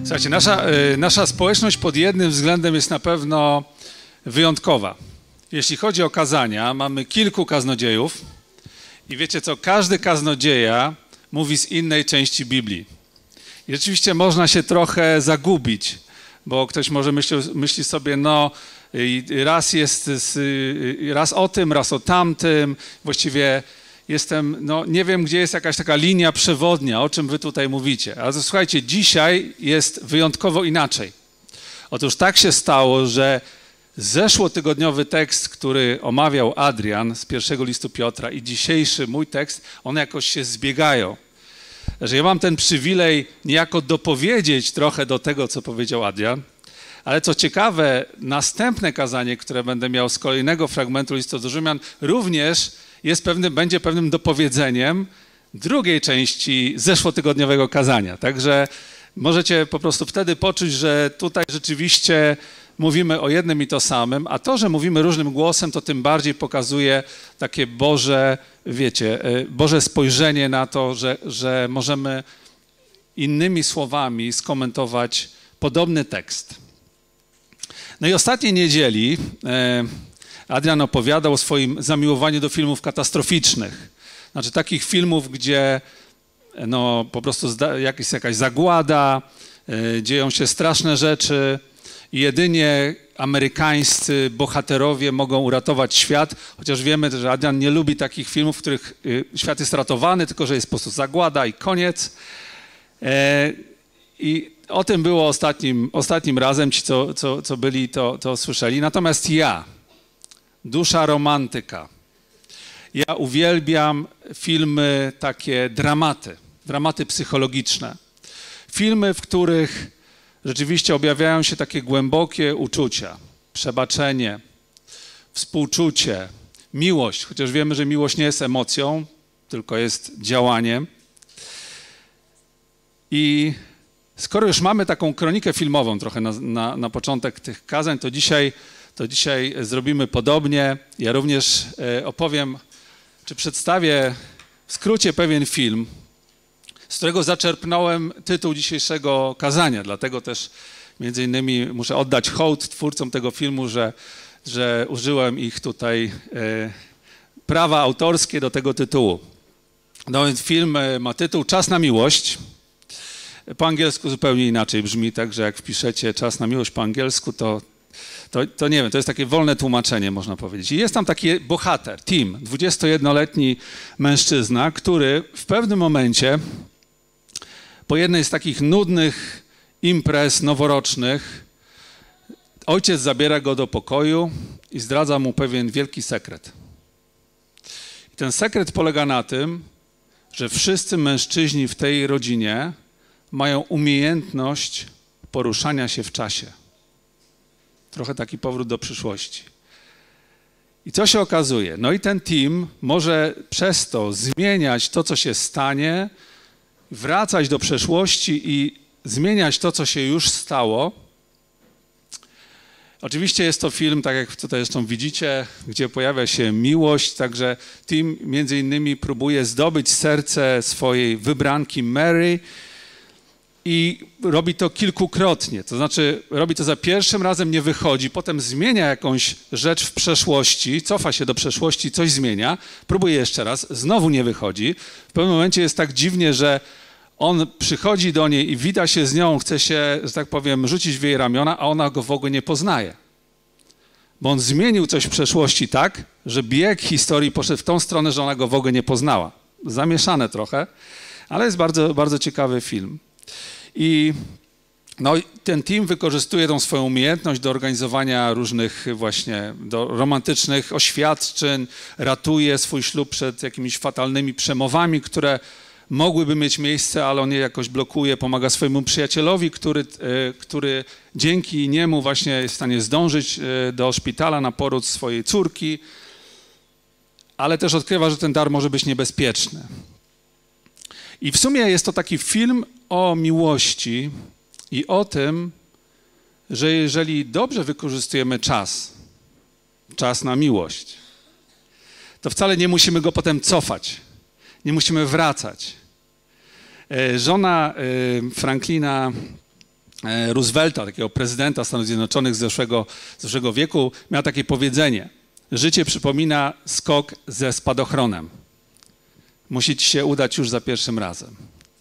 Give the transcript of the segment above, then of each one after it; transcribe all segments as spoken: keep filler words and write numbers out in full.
Słuchajcie, nasza, nasza społeczność pod jednym względem jest na pewno wyjątkowa. Jeśli chodzi o kazania, mamy kilku kaznodziejów i wiecie co, każdy kaznodzieja mówi z innej części Biblii. I rzeczywiście można się trochę zagubić, bo ktoś może myśli, myśli sobie, no raz jest, raz o tym, raz o tamtym, właściwie jestem, no nie wiem, gdzie jest jakaś taka linia przewodnia, o czym wy tutaj mówicie. Ale słuchajcie, dzisiaj jest wyjątkowo inaczej. Otóż tak się stało, że zeszłotygodniowy tekst, który omawiał Adrian z pierwszego listu Piotra i dzisiejszy mój tekst, one jakoś się zbiegają. Że ja mam ten przywilej niejako dopowiedzieć trochę do tego, co powiedział Adrian, ale co ciekawe, następne kazanie, które będę miał z kolejnego fragmentu listu do Rzymian, również jest pewnym, będzie pewnym dopowiedzeniem drugiej części zeszłotygodniowego kazania. Także możecie po prostu wtedy poczuć, że tutaj rzeczywiście mówimy o jednym i to samym, a to, że mówimy różnym głosem, to tym bardziej pokazuje takie Boże, wiecie, Boże spojrzenie na to, że, że możemy innymi słowami skomentować podobny tekst. No i ostatniej niedzieli Adrian opowiadał o swoim zamiłowaniu do filmów katastroficznych. Znaczy takich filmów, gdzie no, po prostu jest jakaś zagłada, dzieją się straszne rzeczy i jedynie amerykańscy bohaterowie mogą uratować świat, chociaż wiemy, że Adrian nie lubi takich filmów, w których świat jest ratowany, tylko że jest po prostu zagłada i koniec. I o tym było ostatnim, ostatnim razem, ci co, co, co byli, to, to słyszeli. Natomiast ja, dusza romantyka, ja uwielbiam filmy takie dramaty, dramaty psychologiczne. Filmy, w których rzeczywiście objawiają się takie głębokie uczucia, przebaczenie, współczucie, miłość, chociaż wiemy, że miłość nie jest emocją, tylko jest działaniem. I skoro już mamy taką kronikę filmową trochę na, na, na początek tych kazań, to dzisiaj, to dzisiaj zrobimy podobnie. Ja również opowiem, czy przedstawię w skrócie pewien film, z którego zaczerpnąłem tytuł dzisiejszego kazania. Dlatego też między innymi muszę oddać hołd twórcom tego filmu, że, że użyłem ich tutaj e, prawa autorskie do tego tytułu. No więc film ma tytuł Czas na miłość. Po angielsku zupełnie inaczej brzmi, także jak wpiszecie Czas na miłość po angielsku, to, to, to nie wiem, to jest takie wolne tłumaczenie, można powiedzieć. I jest tam taki bohater, Tim, dwudziestojednoletni mężczyzna, który w pewnym momencie po jednej z takich nudnych imprez noworocznych ojciec zabiera go do pokoju i zdradza mu pewien wielki sekret. I ten sekret polega na tym, że wszyscy mężczyźni w tej rodzinie mają umiejętność poruszania się w czasie. Trochę taki powrót do przyszłości. I co się okazuje? No i ten Tim może przez to zmieniać to, co się stanie, wracać do przeszłości i zmieniać to, co się już stało. Oczywiście jest to film, tak jak tutaj zresztą widzicie, gdzie pojawia się miłość, także Tim między innymi próbuje zdobyć serce swojej wybranki Mary i robi to kilkukrotnie. To znaczy robi to za pierwszym razem, nie wychodzi, potem zmienia jakąś rzecz w przeszłości, cofa się do przeszłości, coś zmienia, próbuje jeszcze raz, znowu nie wychodzi. W pewnym momencie jest tak dziwnie, że on przychodzi do niej i wita się z nią, chce się, że tak powiem, rzucić w jej ramiona, a ona go w ogóle nie poznaje. Bo on zmienił coś w przeszłości tak, że bieg historii poszedł w tą stronę, że ona go w ogóle nie poznała. Zamieszane trochę, ale jest bardzo, bardzo ciekawy film. I no, ten Tim wykorzystuje tą swoją umiejętność do organizowania różnych właśnie do romantycznych oświadczyn, ratuje swój ślub przed jakimiś fatalnymi przemowami, które mogłyby mieć miejsce, ale on je jakoś blokuje, pomaga swojemu przyjacielowi, który, który dzięki niemu właśnie jest w stanie zdążyć do szpitala na poród swojej córki, ale też odkrywa, że ten dar może być niebezpieczny. I w sumie jest to taki film o miłości i o tym, że jeżeli dobrze wykorzystujemy czas, czas na miłość, to wcale nie musimy go potem cofać, nie musimy wracać. Żona Franklina Roosevelta, takiego prezydenta Stanów Zjednoczonych z zeszłego, z zeszłego wieku, miał takie powiedzenie: życie przypomina skok ze spadochronem. Musi ci się udać już za pierwszym razem.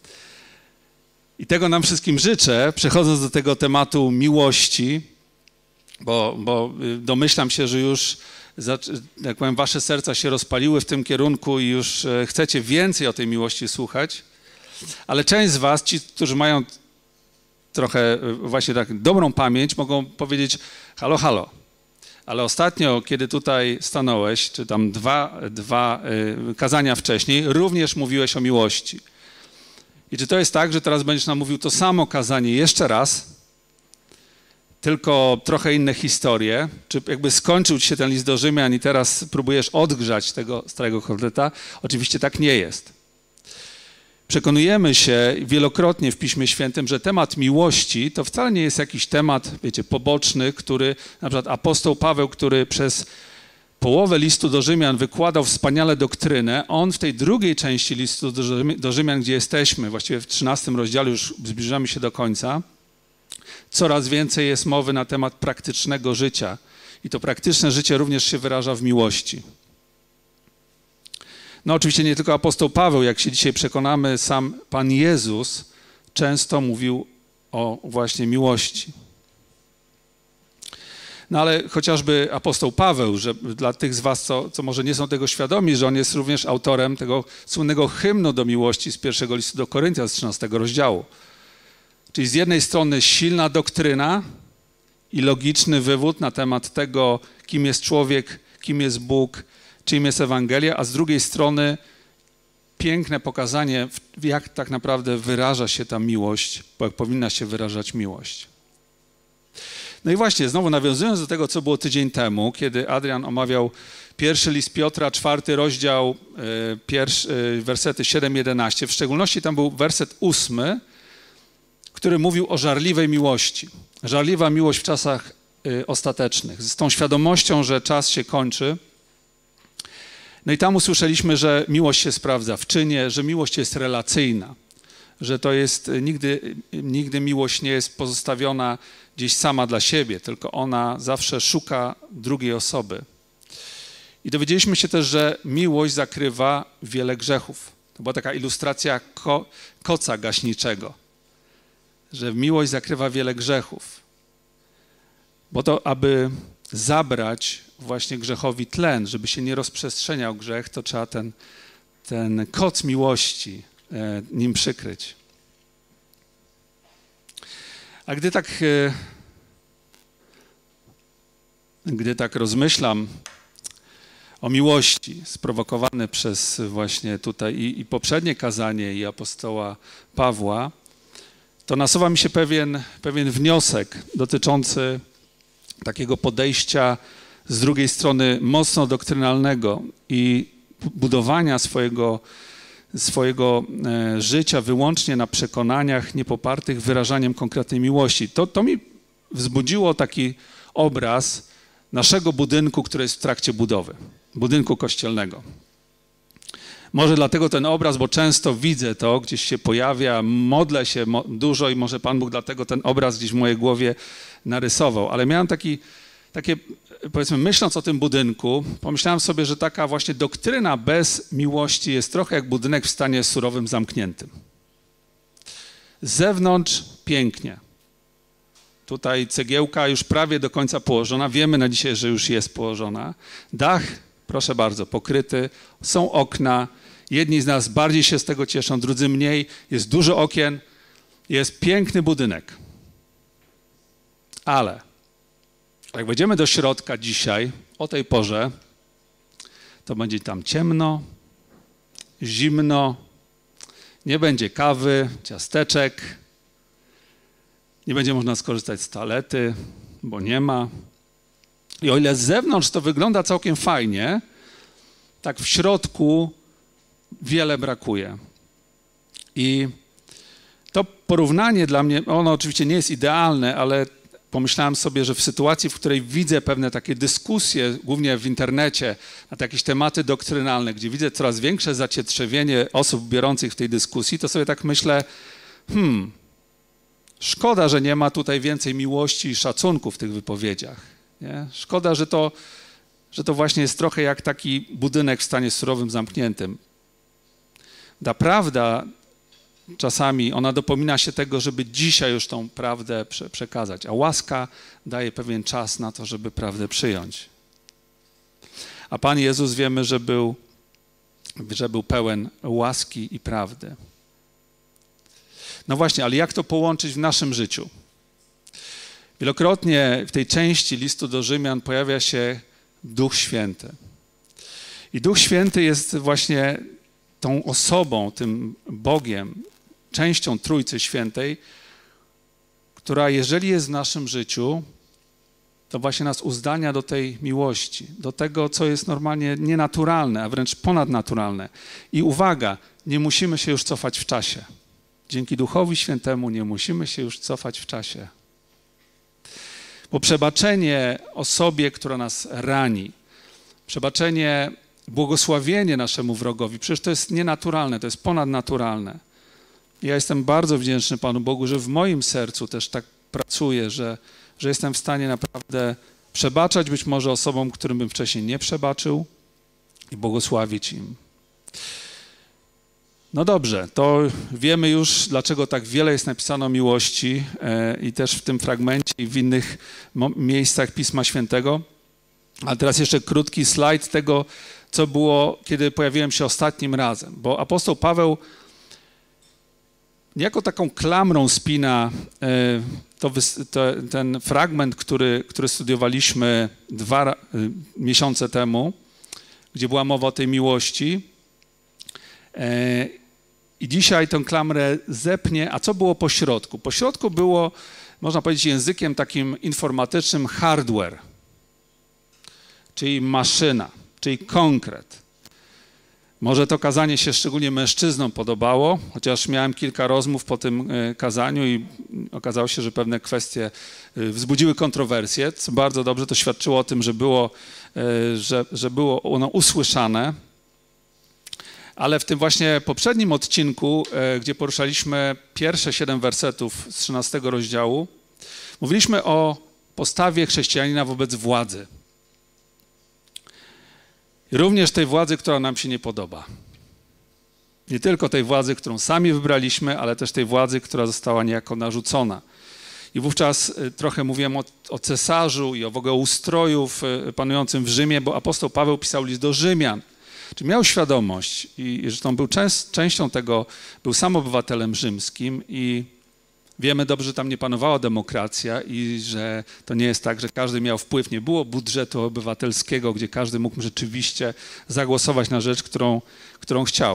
I tego nam wszystkim życzę, przechodząc do tego tematu miłości, bo, bo domyślam się, że już, jak powiem, wasze serca się rozpaliły w tym kierunku i już chcecie więcej o tej miłości słuchać, ale część z was, ci, którzy mają trochę właśnie tak dobrą pamięć, mogą powiedzieć: halo, halo, ale ostatnio, kiedy tutaj stanąłeś, czy tam dwa, dwa y, kazania wcześniej, również mówiłeś o miłości. I czy to jest tak, że teraz będziesz nam mówił to samo kazanie jeszcze raz, tylko trochę inne historie? Czy jakby skończył ci się ten list do Rzymian i teraz próbujesz odgrzać tego starego kotleta? Oczywiście tak nie jest. Przekonujemy się wielokrotnie w Piśmie Świętym, że temat miłości to wcale nie jest jakiś temat, wiecie, poboczny, który na przykład apostoł Paweł, który przez połowę listu do Rzymian wykładał wspaniale doktrynę, on w tej drugiej części listu do Rzymian, do Rzymian, gdzie jesteśmy, właściwie w trzynastym rozdziale, już zbliżamy się do końca, coraz więcej jest mowy na temat praktycznego życia. I to praktyczne życie również się wyraża w miłości. No oczywiście nie tylko apostoł Paweł, jak się dzisiaj przekonamy, sam Pan Jezus często mówił o właśnie miłości. No ale chociażby apostoł Paweł, że dla tych z was, co, co może nie są tego świadomi, że on jest również autorem tego słynnego hymnu do miłości z pierwszego listu do Koryntian z trzynastego rozdziału. Czyli z jednej strony silna doktryna i logiczny wywód na temat tego, kim jest człowiek, kim jest Bóg, czym jest Ewangelia, a z drugiej strony piękne pokazanie, jak tak naprawdę wyraża się ta miłość, bo jak powinna się wyrażać miłość. No i właśnie, znowu nawiązując do tego, co było tydzień temu, kiedy Adrian omawiał pierwszy list Piotra, czwarty rozdział, pierwszy, wersety siedem jedenaście, w szczególności tam był werset ósmy, który mówił o żarliwej miłości. Żarliwa miłość w czasach ostatecznych, z tą świadomością, że czas się kończy. No i tam usłyszeliśmy, że miłość się sprawdza w czynie, że miłość jest relacyjna, że to jest, nigdy, nigdy miłość nie jest pozostawiona gdzieś sama dla siebie, tylko ona zawsze szuka drugiej osoby. I dowiedzieliśmy się też, że miłość zakrywa wiele grzechów. To była taka ilustracja ko, koca gaśniczego, że miłość zakrywa wiele grzechów. Bo to, aby zabrać właśnie grzechowi tlen, żeby się nie rozprzestrzeniał grzech, to trzeba ten, ten koc miłości e, nim przykryć. A gdy tak, e, gdy tak rozmyślam o miłości, sprowokowane przez właśnie tutaj i, i poprzednie kazanie i apostoła Pawła, to nasuwa mi się pewien, pewien wniosek dotyczący takiego podejścia z drugiej strony mocno doktrynalnego i budowania swojego, swojego e, życia wyłącznie na przekonaniach niepopartych wyrażaniem konkretnej miłości. To, to mi wzbudziło taki obraz naszego budynku, który jest w trakcie budowy, budynku kościelnego. Może dlatego ten obraz, bo często widzę to, gdzieś się pojawia, modlę się mo- dużo i może Pan Bóg dlatego ten obraz gdzieś w mojej głowie narysował. Ale miałem taki, takie, powiedzmy, myśląc o tym budynku, pomyślałem sobie, że taka właśnie doktryna bez miłości jest trochę jak budynek w stanie surowym, zamkniętym. Z zewnątrz pięknie. Tutaj cegiełka już prawie do końca położona. Wiemy na dzisiaj, że już jest położona. Dach, proszę bardzo, pokryty. Są okna. Jedni z nas bardziej się z tego cieszą, drudzy mniej. Jest dużo okien. Jest piękny budynek. Ale jak wejdziemy do środka dzisiaj, o tej porze, to będzie tam ciemno, zimno, nie będzie kawy, ciasteczek, nie będzie można skorzystać z toalety, bo nie ma. I o ile z zewnątrz to wygląda całkiem fajnie, tak w środku wiele brakuje. I to porównanie dla mnie, ono oczywiście nie jest idealne, ale pomyślałem sobie, że w sytuacji, w której widzę pewne takie dyskusje, głównie w internecie, na jakieś tematy doktrynalne, gdzie widzę coraz większe zacietrzewienie osób biorących w tej dyskusji, to sobie tak myślę, hmm, Szkoda, że nie ma tutaj więcej miłości i szacunku w tych wypowiedziach. Nie? Szkoda, że to, że to właśnie jest trochę jak taki budynek w stanie surowym, zamkniętym. Ta prawda czasami, ona dopomina się tego, żeby dzisiaj już tą prawdę prze, przekazać, a łaska daje pewien czas na to, żeby prawdę przyjąć. A Pan Jezus wiemy, że był, że był pełen łaski i prawdy. No właśnie, ale jak to połączyć w naszym życiu? Wielokrotnie w tej części listu do Rzymian pojawia się Duch Święty. I Duch Święty jest właśnie tą osobą, tym Bogiem, częścią Trójcy Świętej, która jeżeli jest w naszym życiu, to właśnie nas uzdalnia do tej miłości, do tego, co jest normalnie nienaturalne, a wręcz ponadnaturalne. I uwaga, nie musimy się już cofać w czasie. Dzięki Duchowi Świętemu nie musimy się już cofać w czasie. Bo przebaczenie osobie, która nas rani, przebaczenie, błogosławienie naszemu wrogowi, przecież to jest nienaturalne, to jest ponadnaturalne. Ja jestem bardzo wdzięczny Panu Bogu, że w moim sercu też tak pracuje, że, że jestem w stanie naprawdę przebaczać być może osobom, którym bym wcześniej nie przebaczył i błogosławić im. No dobrze, to wiemy już, dlaczego tak wiele jest napisano o miłości e, i też w tym fragmencie i w innych miejscach Pisma Świętego. A teraz jeszcze krótki slajd tego, co było, kiedy pojawiłem się ostatnim razem. Bo apostoł Paweł niejako taką klamrą spina e, to, to, ten fragment, który, który studiowaliśmy dwa e, miesiące temu, gdzie była mowa o tej miłości. E, I dzisiaj tę klamrę zepnie. A co było po środku? Po środku było, można powiedzieć językiem takim informatycznym, hardware, czyli maszyna, czyli konkret. Może to kazanie się szczególnie mężczyznom podobało, chociaż miałem kilka rozmów po tym kazaniu i okazało się, że pewne kwestie wzbudziły kontrowersje, co bardzo dobrze, to świadczyło o tym, że było, że, że było ono usłyszane. Ale w tym właśnie poprzednim odcinku, gdzie poruszaliśmy pierwsze siedem wersetów z trzynastego rozdziału, mówiliśmy o postawie chrześcijanina wobec władzy. I również tej władzy, która nam się nie podoba. Nie tylko tej władzy, którą sami wybraliśmy, ale też tej władzy, która została niejako narzucona. I wówczas trochę mówiłem o, o cesarzu i o w ogóle ustroju panującym w Rzymie, bo apostoł Paweł pisał list do Rzymian. Czy miał świadomość i zresztą był częst, częścią tego, był sam obywatelem rzymskim i wiemy dobrze, że tam nie panowała demokracja i że to nie jest tak, że każdy miał wpływ. Nie było budżetu obywatelskiego, gdzie każdy mógł rzeczywiście zagłosować na rzecz, którą, którą chciał.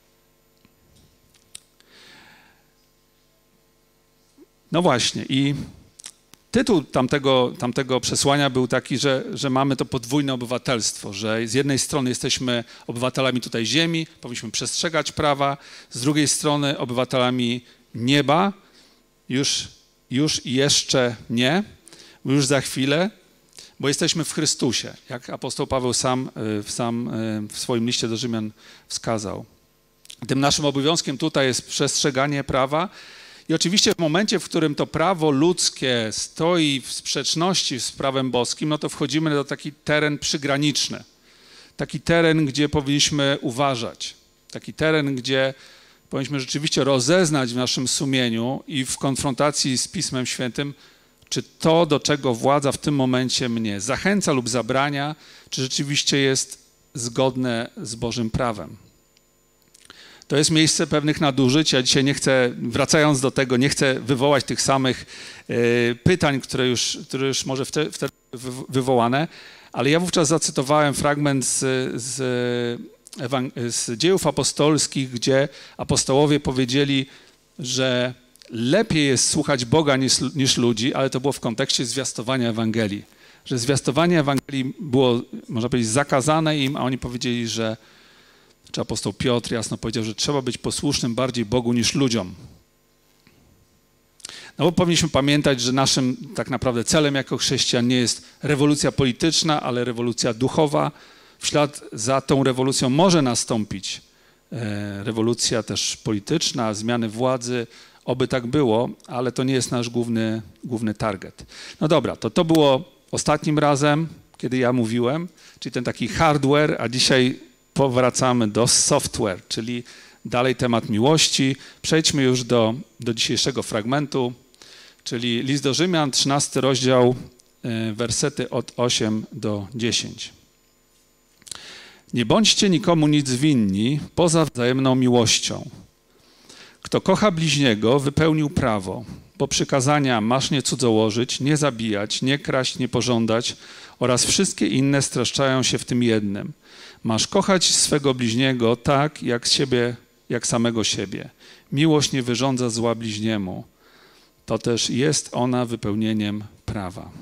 No właśnie i tytuł tamtego, tamtego przesłania był taki, że, że mamy to podwójne obywatelstwo, że z jednej strony jesteśmy obywatelami tutaj ziemi, powinniśmy przestrzegać prawa, z drugiej strony obywatelami nieba, już, już i jeszcze nie, już za chwilę, bo jesteśmy w Chrystusie, jak apostoł Paweł sam, sam w swoim liście do Rzymian wskazał. Tym naszym obowiązkiem tutaj jest przestrzeganie prawa. I oczywiście w momencie, w którym to prawo ludzkie stoi w sprzeczności z prawem boskim, no to wchodzimy do taki teren przygraniczny. Taki teren, gdzie powinniśmy uważać. Taki teren, gdzie powinniśmy rzeczywiście rozeznać w naszym sumieniu i w konfrontacji z Pismem Świętym, czy to, do czego władza w tym momencie mnie zachęca lub zabrania, czy rzeczywiście jest zgodne z Bożym prawem. To jest miejsce pewnych nadużyć. Ja dzisiaj nie chcę, wracając do tego, nie chcę wywołać tych samych y, pytań, które już, które już może wtedy, wtedy wywołane, ale ja wówczas zacytowałem fragment z, z, z Dziejów Apostolskich, gdzie apostołowie powiedzieli, że lepiej jest słuchać Boga niż, niż ludzi, ale to było w kontekście zwiastowania Ewangelii. Że zwiastowanie Ewangelii było, można powiedzieć, zakazane im, a oni powiedzieli, że czy apostoł Piotr jasno powiedział, że trzeba być posłusznym bardziej Bogu niż ludziom. No bo powinniśmy pamiętać, że naszym tak naprawdę celem jako chrześcijan nie jest rewolucja polityczna, ale rewolucja duchowa. W ślad za tą rewolucją może nastąpić e, rewolucja też polityczna, zmiany władzy, oby tak było, ale to nie jest nasz główny, główny target. No dobra, to to było ostatnim razem, kiedy ja mówiłem, czyli ten taki hardware, a dzisiaj powracamy do software, czyli dalej temat miłości. Przejdźmy już do, do dzisiejszego fragmentu, czyli list do Rzymian, trzynasty rozdział, wersety od ósmego do dziesiątego. Nie bądźcie nikomu nic winni poza wzajemną miłością. Kto kocha bliźniego, wypełnił prawo, bo przykazania masz nie cudzołożyć, nie zabijać, nie kraść, nie pożądać oraz wszystkie inne streszczają się w tym jednym. Masz kochać swego bliźniego tak, jak siebie, jak samego siebie. Miłość nie wyrządza zła bliźniemu. To też jest ona wypełnieniem prawa.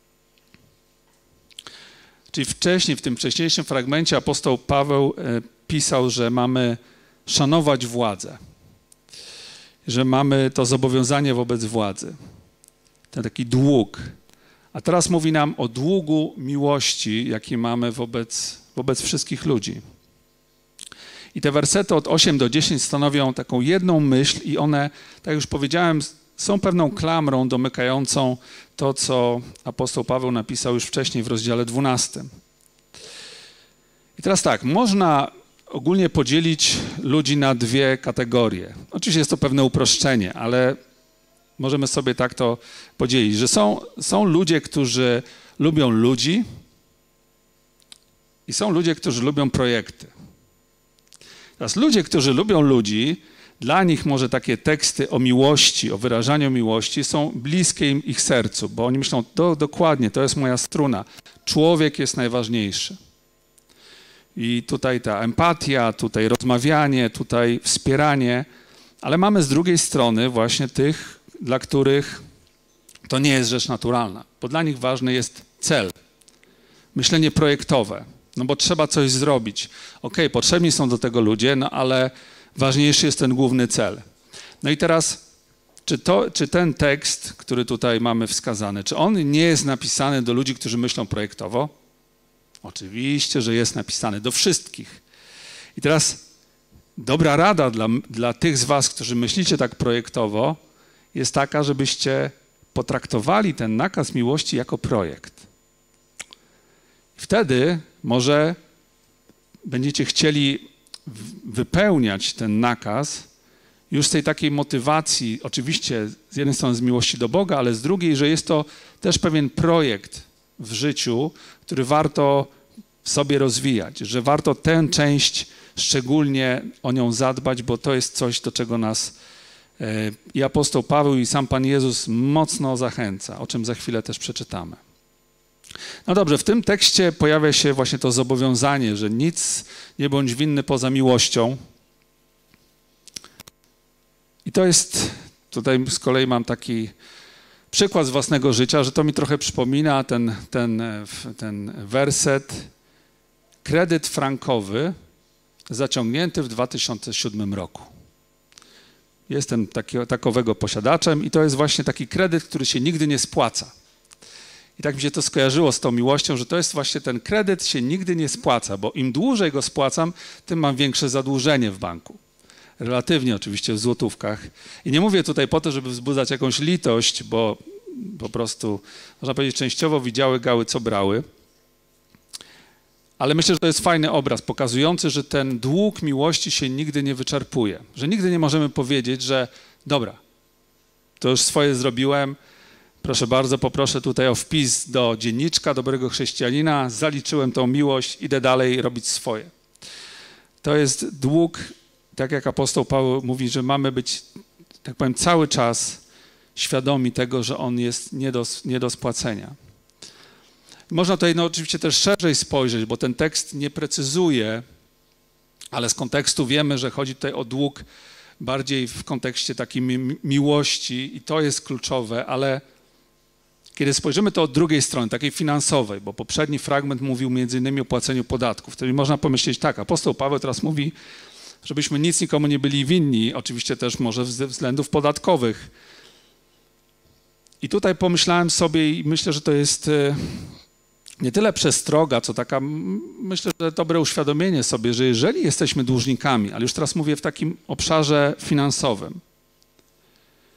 Czyli wcześniej, w tym wcześniejszym fragmencie apostoł Paweł pisał, że mamy szanować władzę, że mamy to zobowiązanie wobec władzy, ten taki dług. A teraz mówi nam o długu miłości, jaki mamy wobec, wobec wszystkich ludzi. I te wersety od ósmego do dziesiątego stanowią taką jedną myśl i one, tak jak już powiedziałem, są pewną klamrą domykającą to, co apostoł Paweł napisał już wcześniej w rozdziale dwunastym. I teraz tak, można ogólnie podzielić ludzi na dwie kategorie. Oczywiście jest to pewne uproszczenie, ale możemy sobie tak to podzielić, że są, są ludzie, którzy lubią ludzi i są ludzie, którzy lubią projekty. Teraz ludzie, którzy lubią ludzi, dla nich może takie teksty o miłości, o wyrażaniu miłości są bliskie im ich sercu, bo oni myślą, do, dokładnie, to jest moja struna. Człowiek jest najważniejszy. I tutaj ta empatia, tutaj rozmawianie, tutaj wspieranie, ale mamy z drugiej strony właśnie tych, dla których to nie jest rzecz naturalna, bo dla nich ważny jest cel, myślenie projektowe, no bo trzeba coś zrobić. Okej, potrzebni są do tego ludzie, no ale ważniejszy jest ten główny cel. No i teraz, czy, to, czy ten tekst, który tutaj mamy wskazany, czy on nie jest napisany do ludzi, którzy myślą projektowo? Oczywiście, że jest napisany do wszystkich. I teraz dobra rada dla, dla tych z was, którzy myślicie tak projektowo, jest taka, żebyście potraktowali ten nakaz miłości jako projekt. Wtedy może będziecie chcieli wypełniać ten nakaz już z tej takiej motywacji, oczywiście z jednej strony z miłości do Boga, ale z drugiej, że jest to też pewien projekt w życiu, który warto w sobie rozwijać, że warto tę część szczególnie o nią zadbać, bo to jest coś, do czego nas i apostoł Paweł, i sam Pan Jezus mocno zachęca, o czym za chwilę też przeczytamy. No dobrze, w tym tekście pojawia się właśnie to zobowiązanie, że nic nie bądź winny poza miłością. I to jest, tutaj z kolei mam taki przykład z własnego życia, że to mi trochę przypomina ten, ten, ten werset. Kredyt frankowy zaciągnięty w dwa tysiące siódmym roku. Jestem taki, takowego posiadaczem i to jest właśnie taki kredyt, który się nigdy nie spłaca. I tak mi się to skojarzyło z tą miłością, że to jest właśnie ten kredyt się nigdy nie spłaca, bo im dłużej go spłacam, tym mam większe zadłużenie w banku. Relatywnie oczywiście w złotówkach. I nie mówię tutaj po to, żeby wzbudzać jakąś litość, bo po prostu, można powiedzieć, częściowo widziały gały, co brały. Ale myślę, że to jest fajny obraz pokazujący, że ten dług miłości się nigdy nie wyczerpuje. Że nigdy nie możemy powiedzieć, że dobra, to już swoje zrobiłem, proszę bardzo, poproszę tutaj o wpis do dzienniczka dobrego chrześcijanina, zaliczyłem tą miłość, idę dalej robić swoje. To jest dług, tak jak apostoł Paweł mówi, że mamy być, tak powiem, cały czas świadomi tego, że on jest nie do, nie do spłacenia. Można tutaj no, oczywiście też szerzej spojrzeć, bo ten tekst nie precyzuje, ale z kontekstu wiemy, że chodzi tutaj o dług bardziej w kontekście takiej mi miłości i to jest kluczowe, ale kiedy spojrzymy to od drugiej strony, takiej finansowej, bo poprzedni fragment mówił między innymi o płaceniu podatków, wtedy można pomyśleć tak, apostoł Paweł teraz mówi, żebyśmy nic nikomu nie byli winni, oczywiście też może ze względów podatkowych. I tutaj pomyślałem sobie i myślę, że to jest nie tyle przestroga, co taka, myślę, że dobre uświadomienie sobie, że jeżeli jesteśmy dłużnikami, ale już teraz mówię w takim obszarze finansowym,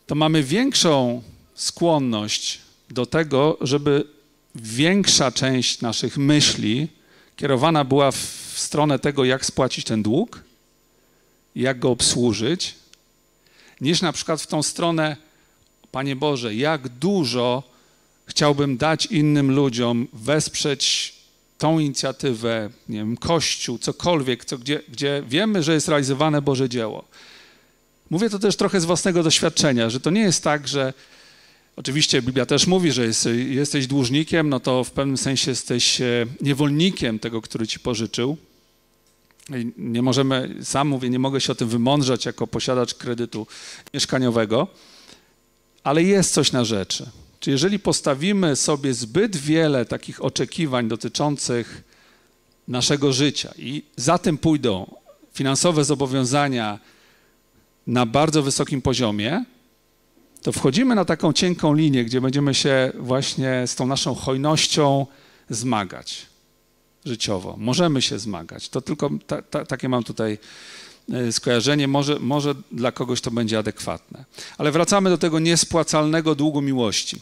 to mamy większą skłonność do tego, żeby większa część naszych myśli kierowana była w stronę tego, jak spłacić ten dług, jak go obsłużyć, niż na przykład w tą stronę, Panie Boże, jak dużo chciałbym dać innym ludziom, wesprzeć tą inicjatywę, nie wiem, Kościół, cokolwiek, co, gdzie, gdzie wiemy, że jest realizowane Boże dzieło. Mówię to też trochę z własnego doświadczenia, że to nie jest tak, że oczywiście Biblia też mówi, że jest, jesteś dłużnikiem, no to w pewnym sensie jesteś niewolnikiem tego, który ci pożyczył. Nie możemy, sam mówię, nie mogę się o tym wymądrzać jako posiadacz kredytu mieszkaniowego, ale jest coś na rzeczy. Czy jeżeli postawimy sobie zbyt wiele takich oczekiwań dotyczących naszego życia i za tym pójdą finansowe zobowiązania na bardzo wysokim poziomie, to wchodzimy na taką cienką linię, gdzie będziemy się właśnie z tą naszą hojnością zmagać życiowo. Możemy się zmagać. To tylko ta, ta, takie mam tutaj skojarzenie. Może, może dla kogoś to będzie adekwatne. Ale wracamy do tego niespłacalnego długu miłości.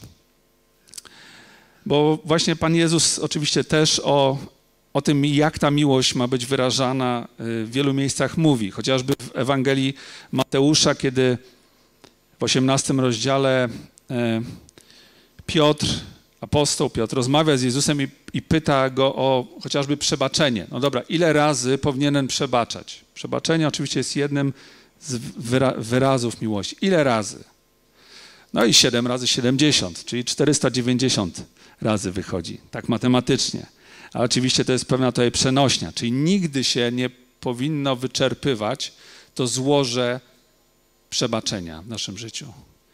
Bo właśnie Pan Jezus oczywiście też o, o tym, jak ta miłość ma być wyrażana, w wielu miejscach mówi. Chociażby w Ewangelii Mateusza, kiedy w osiemnastym rozdziale Piotr, apostoł Piotr, rozmawia z Jezusem i, i pyta go o chociażby przebaczenie. No dobra, ile razy powinienem przebaczać? Przebaczenie oczywiście jest jednym z wyra wyrazów miłości. Ile razy? No i siedem razy siedemdziesiąt, czyli czterysta dziewięćdziesiąt razy wychodzi, tak matematycznie. A oczywiście to jest pewna tutaj przenośnia, czyli nigdy się nie powinno wyczerpywać to złoże przebaczenia w naszym życiu.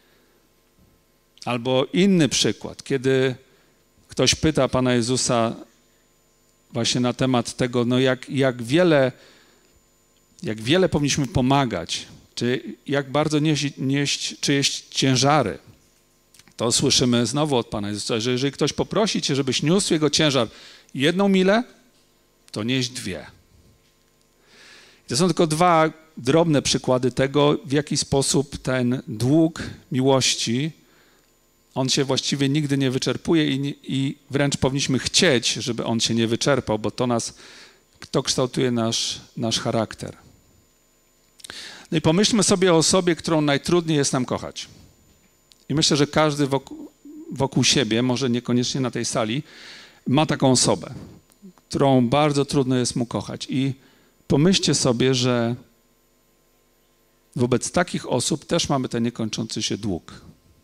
Albo inny przykład, kiedy ktoś pyta Pana Jezusa właśnie na temat tego, no jak, jak, wiele, jak wiele powinniśmy pomagać, czy jak bardzo nieść, nieść czyjeś ciężary, to słyszymy znowu od Pana Jezusa, że jeżeli ktoś poprosi Cię, żebyś niósł jego ciężar jedną milę, to nieść dwie. To są tylko dwa drobne przykłady tego, w jaki sposób ten dług miłości, on się właściwie nigdy nie wyczerpuje i, i wręcz powinniśmy chcieć, żeby on się nie wyczerpał, bo to nas, to kształtuje nasz, nasz charakter. No i pomyślmy sobie o osobie, którą najtrudniej jest nam kochać. I myślę, że każdy wokół, wokół siebie, może niekoniecznie na tej sali, ma taką osobę, którą bardzo trudno jest mu kochać. I pomyślcie sobie, że wobec takich osób też mamy ten niekończący się dług.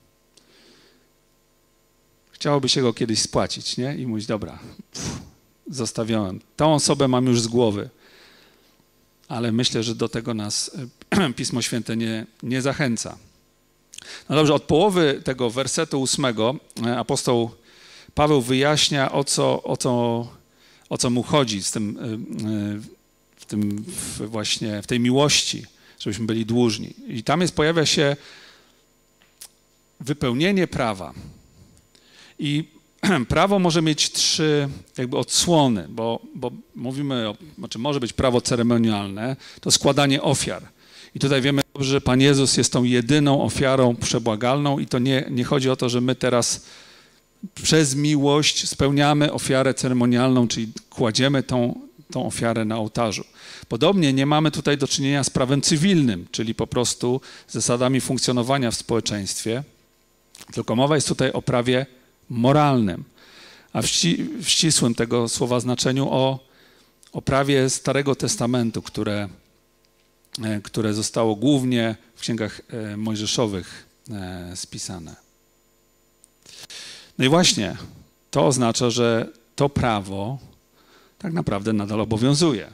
Chciałoby się go kiedyś spłacić, nie? I mówić, dobra, pff, zostawiałem. Tą osobę mam już z głowy. Ale myślę, że do tego nas Pismo Święte nie, nie zachęca. No dobrze, od połowy tego wersetu ósmego apostoł Paweł wyjaśnia, o co, o co, o co mu chodzi z tym, w tym w właśnie w tej miłości, żebyśmy byli dłużni. I tam jest, pojawia się wypełnienie prawa. I prawo może mieć trzy jakby odsłony, bo, bo mówimy, o, znaczy może być prawo ceremonialne, to składanie ofiar. I tutaj wiemy dobrze, że Pan Jezus jest tą jedyną ofiarą przebłagalną i to nie, nie chodzi o to, że my teraz przez miłość spełniamy ofiarę ceremonialną, czyli kładziemy tą, tą ofiarę na ołtarzu. Podobnie nie mamy tutaj do czynienia z prawem cywilnym, czyli po prostu zasadami funkcjonowania w społeczeństwie, tylko mowa jest tutaj o prawie moralnym, a w, ści, w ścisłym tego słowa znaczeniu o, o prawie Starego Testamentu, które, które zostało głównie w księgach mojżeszowych spisane. No i właśnie to oznacza, że to prawo tak naprawdę nadal obowiązuje.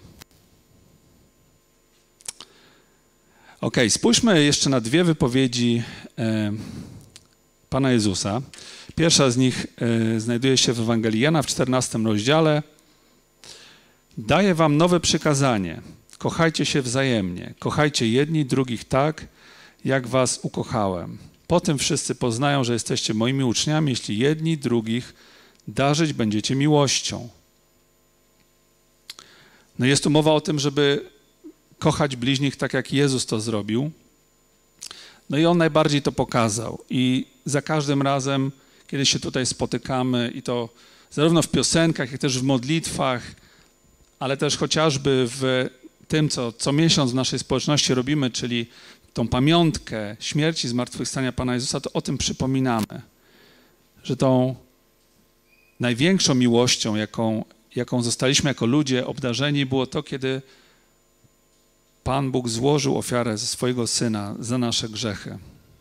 Ok, spójrzmy jeszcze na dwie wypowiedzi e, Pana Jezusa. Pierwsza z nich e, znajduje się w Ewangelii Jana w czternastym rozdziale. Daję wam nowe przykazanie. Kochajcie się wzajemnie. Kochajcie jedni drugich tak, jak was ukochałem. Po tym wszyscy poznają, że jesteście moimi uczniami, jeśli jedni drugich darzyć będziecie miłością. No jest tu mowa o tym, żeby kochać bliźnich tak, jak Jezus to zrobił. No i on najbardziej to pokazał. I za każdym razem, kiedy się tutaj spotykamy, i to zarówno w piosenkach, jak też w modlitwach, ale też chociażby w tym, co co miesiąc w naszej społeczności robimy, czyli tą pamiątkę śmierci, zmartwychwstania Pana Jezusa, to o tym przypominamy, że tą największą miłością, jaką, jaką zostaliśmy jako ludzie obdarzeni, było to, kiedy Pan Bóg złożył ofiarę ze swojego Syna za nasze grzechy.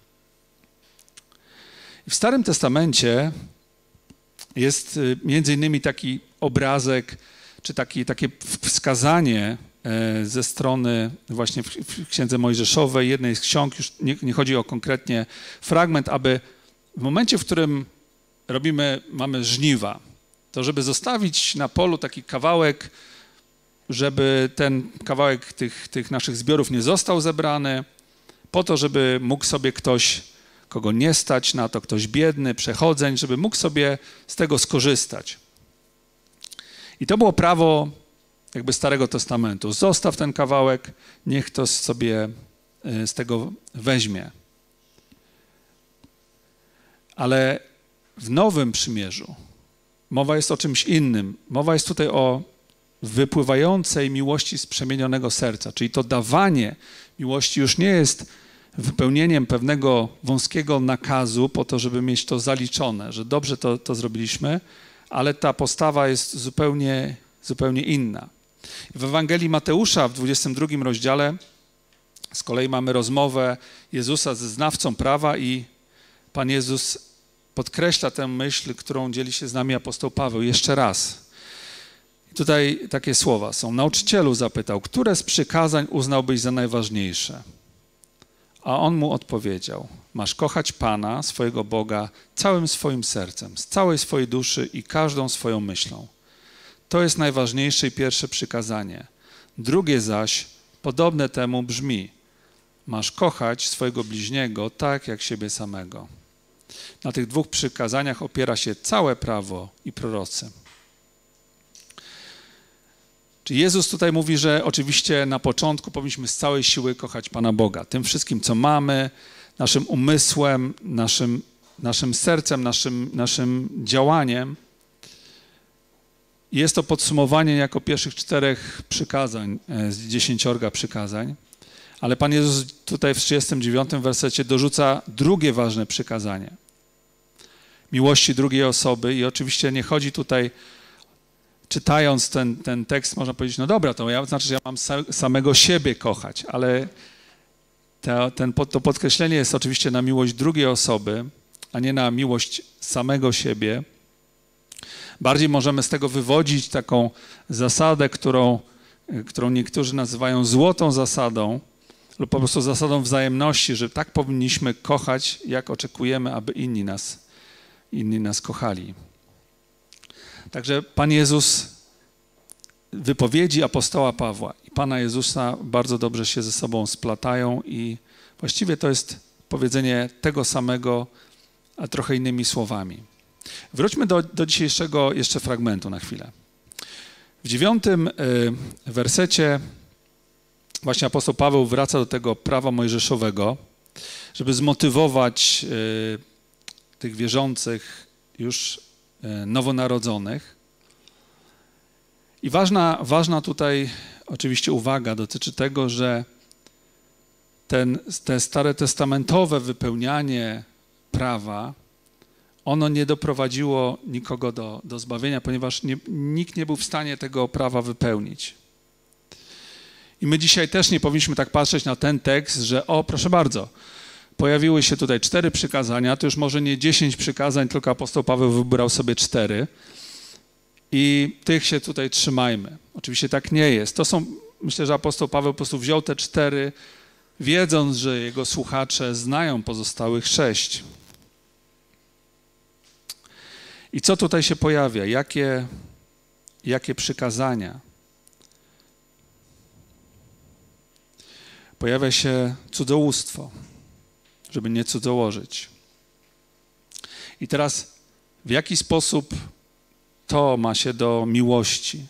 I w Starym Testamencie jest między innymi taki obrazek, czy taki, takie wskazanie ze strony właśnie w Księdze Mojżeszowej, jednej z ksiąg, już nie, nie chodzi o konkretnie fragment, aby w momencie, w którym robimy, mamy żniwa, to żeby zostawić na polu taki kawałek, żeby ten kawałek tych, tych naszych zbiorów nie został zebrany, po to, żeby mógł sobie ktoś, kogo nie stać na to, ktoś biedny, przechodzeń, żeby mógł sobie z tego skorzystać. I to było prawo jakby Starego Testamentu. Zostaw ten kawałek, niech ktoś sobie z tego weźmie. Ale w Nowym Przymierzu mowa jest o czymś innym. Mowa jest tutaj o wypływającej miłości z przemienionego serca, czyli to dawanie miłości już nie jest wypełnieniem pewnego wąskiego nakazu po to, żeby mieć to zaliczone, że dobrze to, to zrobiliśmy, ale ta postawa jest zupełnie, zupełnie inna. W Ewangelii Mateusza w dwudziestym drugim rozdziale z kolei mamy rozmowę Jezusa ze znawcą prawa i Pan Jezus podkreśla tę myśl, którą dzieli się z nami apostoł Paweł jeszcze raz. I tutaj takie słowa są. Nauczycielu zapytał, które z przykazań uznałbyś za najważniejsze? A on mu odpowiedział, masz kochać Pana, swojego Boga, całym swoim sercem, z całej swojej duszy i każdą swoją myślą. To jest najważniejsze i pierwsze przykazanie. Drugie zaś, podobne temu brzmi, masz kochać swojego bliźniego tak jak siebie samego. Na tych dwóch przykazaniach opiera się całe prawo i prorocy. Czyli Jezus tutaj mówi, że oczywiście na początku powinniśmy z całej siły kochać Pana Boga. Tym wszystkim, co mamy, naszym umysłem, naszym, naszym sercem, naszym, naszym działaniem. Jest to podsumowanie jako pierwszych czterech przykazań z dziesięciorga przykazań. Ale Pan Jezus tutaj w trzydziestym dziewiątym wersecie dorzuca drugie ważne przykazanie. Miłości drugiej osoby i oczywiście nie chodzi tutaj, czytając ten, ten tekst, można powiedzieć, no dobra, to ja, znaczy, że ja mam samego siebie kochać, ale to, ten, to podkreślenie jest oczywiście na miłość drugiej osoby, a nie na miłość samego siebie. Bardziej możemy z tego wywodzić taką zasadę, którą, którą niektórzy nazywają złotą zasadą lub po prostu zasadą wzajemności, że tak powinniśmy kochać, jak oczekujemy, aby inni nas, inni nas kochali. Także Pan Jezus, wypowiedzi apostoła Pawła i Pana Jezusa bardzo dobrze się ze sobą splatają i właściwie to jest powiedzenie tego samego, a trochę innymi słowami. Wróćmy do, do dzisiejszego jeszcze fragmentu na chwilę. W dziewiątym y, wersecie właśnie apostoł Paweł wraca do tego prawa mojżeszowego, żeby zmotywować y, tych wierzących już y, nowonarodzonych. I ważna, ważna tutaj oczywiście uwaga dotyczy tego, że ten, te stare testamentowe wypełnianie prawa, ono nie doprowadziło nikogo do, do zbawienia, ponieważ nie, nikt nie był w stanie tego prawa wypełnić. I my dzisiaj też nie powinniśmy tak patrzeć na ten tekst, że o, proszę bardzo, pojawiły się tutaj cztery przykazania, to już może nie dziesięć przykazań, tylko apostoł Paweł wybrał sobie cztery i tych się tutaj trzymajmy. Oczywiście tak nie jest. To są, myślę, że apostoł Paweł po prostu wziął te cztery, wiedząc, że jego słuchacze znają pozostałych sześć. I co tutaj się pojawia? Jakie, jakie przykazania? Pojawia się cudzołóstwo, żeby nie cudzołożyć. I teraz w jaki sposób to ma się do miłości?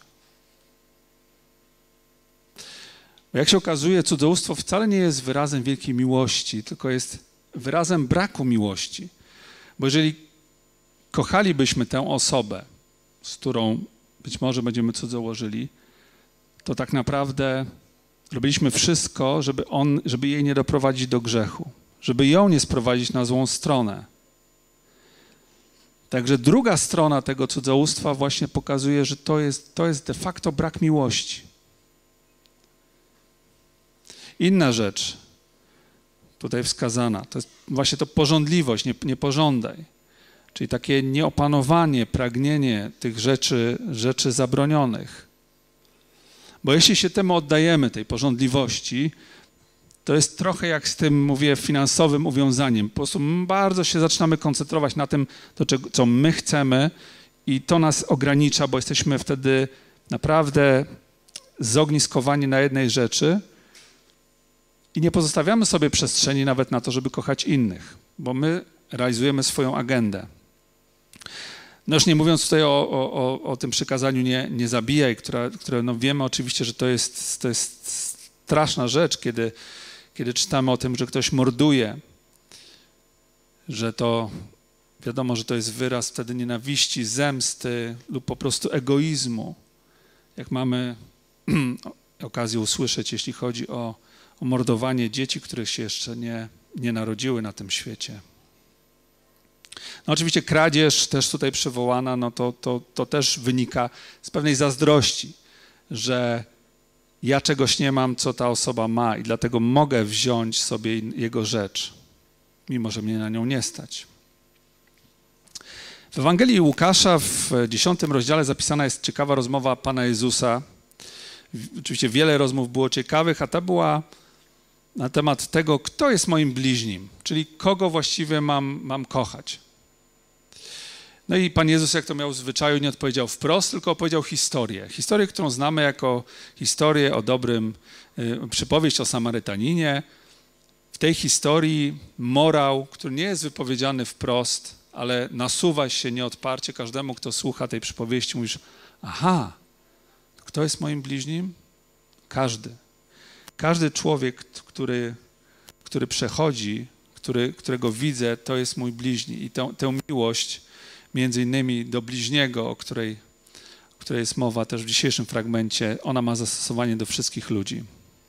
Bo jak się okazuje, cudzołóstwo wcale nie jest wyrazem wielkiej miłości, tylko jest wyrazem braku miłości. Bo jeżeli kochalibyśmy tę osobę, z którą być może będziemy cudzołożyli, to tak naprawdę robiliśmy wszystko, żeby, on, żeby jej nie doprowadzić do grzechu, żeby ją nie sprowadzić na złą stronę. Także druga strona tego cudzołóstwa właśnie pokazuje, że to jest, to jest de facto brak miłości. Inna rzecz tutaj wskazana, to jest właśnie to pożądliwość, nie, nie pożądaj. Czyli takie nieopanowanie, pragnienie tych rzeczy, rzeczy zabronionych. Bo jeśli się temu oddajemy, tej pożądliwości, to jest trochę jak z tym, mówię, finansowym uwiązaniem. Po prostu bardzo się zaczynamy koncentrować na tym, do czego, co my chcemy i to nas ogranicza, bo jesteśmy wtedy naprawdę zogniskowani na jednej rzeczy i nie pozostawiamy sobie przestrzeni nawet na to, żeby kochać innych, bo my realizujemy swoją agendę. No już nie mówiąc tutaj o, o, o tym przykazaniu nie, nie zabijaj, która, które no wiemy oczywiście, że to jest, to jest straszna rzecz, kiedy, kiedy czytamy o tym, że ktoś morduje, że to wiadomo, że to jest wyraz wtedy nienawiści, zemsty lub po prostu egoizmu, jak mamy okazję usłyszeć, jeśli chodzi o, o mordowanie dzieci, których się jeszcze nie, nie narodziły na tym świecie. No oczywiście kradzież też tutaj przywołana, no to, to, to też wynika z pewnej zazdrości, że ja czegoś nie mam, co ta osoba ma i dlatego mogę wziąć sobie jego rzecz, mimo że mnie na nią nie stać. W Ewangelii Łukasza w dziesiątym rozdziale zapisana jest ciekawa rozmowa Pana Jezusa. Oczywiście wiele rozmów było ciekawych, a ta była na temat tego, kto jest moim bliźnim, czyli kogo właściwie mam, mam kochać. No i Pan Jezus, jak to miał w zwyczaju, nie odpowiedział wprost, tylko opowiedział historię. Historię, którą znamy jako historię o dobrym, y, przypowieść o Samarytaninie. W tej historii morał, który nie jest wypowiedziany wprost, ale nasuwa się nieodparcie każdemu, kto słucha tej przypowieści. Mówisz, aha, kto jest moim bliźnim? Każdy. Każdy człowiek, który, który przechodzi, który, którego widzę, to jest mój bliźni. I tę, tę miłość między innymi do bliźniego, o której, o której jest mowa też w dzisiejszym fragmencie, ona ma zastosowanie do wszystkich ludzi.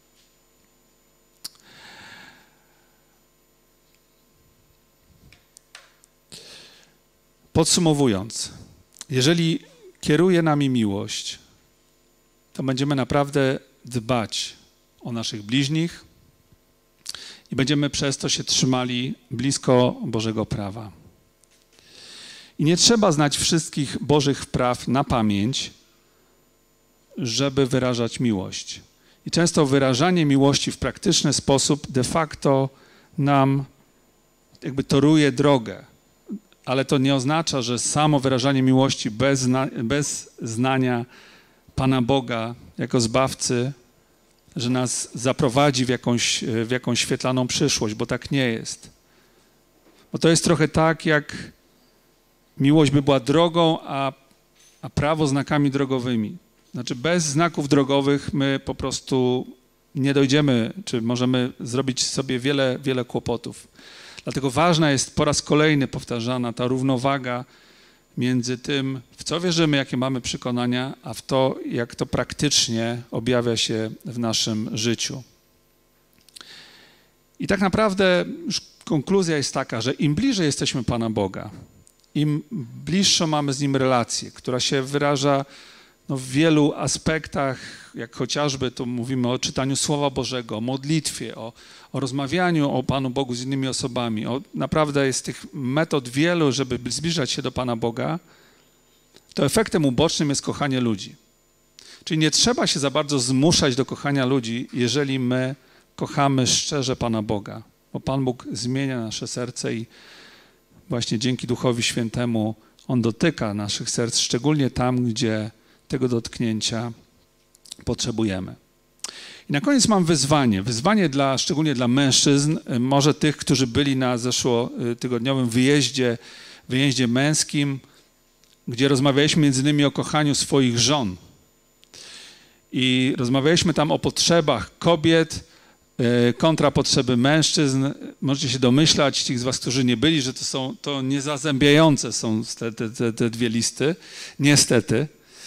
Podsumowując, jeżeli kieruje nami miłość, to będziemy naprawdę dbać o naszych bliźnich i będziemy przez to się trzymali blisko Bożego prawa. I nie trzeba znać wszystkich Bożych praw na pamięć, żeby wyrażać miłość. I często wyrażanie miłości w praktyczny sposób de facto nam jakby toruje drogę. Ale to nie oznacza, że samo wyrażanie miłości bez, zna, bez znania Pana Boga jako Zbawcy, że nas zaprowadzi w jakąś, w jakąś świetlaną przyszłość, bo tak nie jest. Bo to jest trochę tak, jak miłość by była drogą, a, a prawo znakami drogowymi. Znaczy bez znaków drogowych my po prostu nie dojdziemy, czy możemy zrobić sobie wiele, wiele kłopotów. Dlatego ważna jest po raz kolejny powtarzana ta równowaga między tym, w co wierzymy, jakie mamy przekonania, a w to, jak to praktycznie objawia się w naszym życiu. I tak naprawdę już konkluzja jest taka, że im bliżej jesteśmy Pana Boga, im bliższą mamy z Nim relację, która się wyraża no, w wielu aspektach, jak chociażby tu mówimy o czytaniu Słowa Bożego, o modlitwie, o, o rozmawianiu o Panu Bogu z innymi osobami. O, naprawdę jest tych metod wielu, żeby zbliżać się do Pana Boga, to efektem ubocznym jest kochanie ludzi. Czyli nie trzeba się za bardzo zmuszać do kochania ludzi, jeżeli my kochamy szczerze Pana Boga, bo Pan Bóg zmienia nasze serce i właśnie dzięki Duchowi Świętemu On dotyka naszych serc, szczególnie tam, gdzie tego dotknięcia potrzebujemy. I na koniec mam wyzwanie. Wyzwanie dla, szczególnie dla mężczyzn, może tych, którzy byli na zeszłotygodniowym wyjeździe, wyjeździe męskim, gdzie rozmawialiśmy między innymi o kochaniu swoich żon. I rozmawialiśmy tam o potrzebach kobiet kontra potrzeby mężczyzn. Możecie się domyślać, ci z was, którzy nie byli, że to są to niezazębiające są te, te, te, te dwie listy, niestety.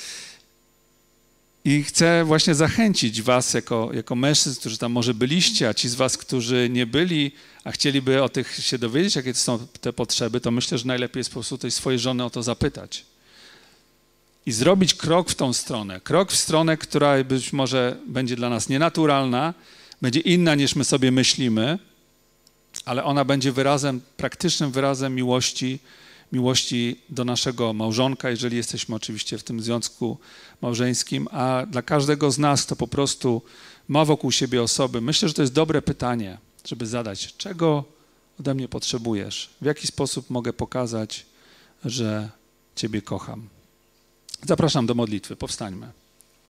I chcę właśnie zachęcić was jako, jako mężczyzn, którzy tam może byliście, a ci z was, którzy nie byli, a chcieliby o tych się dowiedzieć, jakie to są te potrzeby, to myślę, że najlepiej jest po prostu tej swojej żony o to zapytać. I zrobić krok w tą stronę. Krok w stronę, która być może będzie dla nas nienaturalna, będzie inna niż my sobie myślimy, ale ona będzie wyrazem, praktycznym wyrazem miłości, miłości do naszego małżonka, jeżeli jesteśmy oczywiście w tym związku małżeńskim, a dla każdego z nas, kto po prostu ma wokół siebie osoby, myślę, że to jest dobre pytanie, żeby zadać, czego ode mnie potrzebujesz, w jaki sposób mogę pokazać, że Ciebie kocham. Zapraszam do modlitwy, powstańmy.